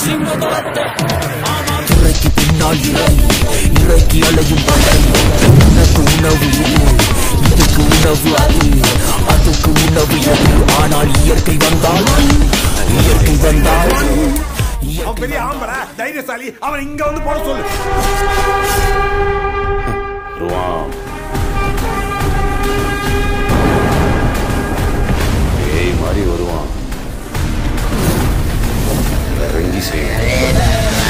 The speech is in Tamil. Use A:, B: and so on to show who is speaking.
A: துறைக்கு பின்னால் இறைக்கு அலையும் படை உனக்கு உணவு இதுக்கு உணவு அதுக்கு உணவு எது ஆனால் இயற்கை வந்தால்
B: பெரிய ஆம்பளை தைரியசாலி அவன் இங்க வந்து போட சொல்லு
C: மாதிரி வருவான் இறங்கி செய்ய